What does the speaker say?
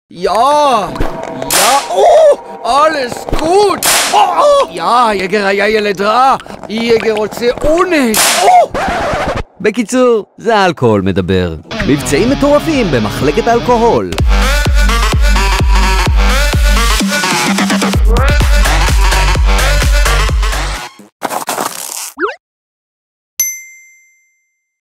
alles gut. Ja, יגר היה ילד רע. יגר רוצה עונש. בקיצור, זה האלכוהול מדבר. מבצעים מטורפים במחלקת האלכוהול.